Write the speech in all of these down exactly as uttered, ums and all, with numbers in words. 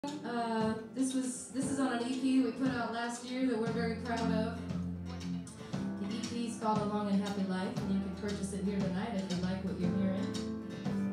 Uh, this was this is on an E P we put out last year that we're very proud of. The E P is called A Long and Happy Life, and you can purchase it here tonight if you like what you're hearing.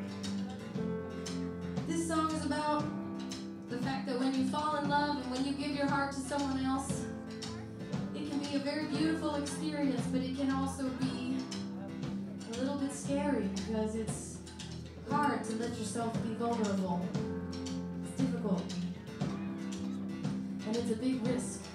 This song is about the fact that when you fall in love and when you give your heart to someone else, it can be a very beautiful experience, but it can also be a little bit scary because it's hard to let yourself be vulnerable. It's difficult. And it's a big risk.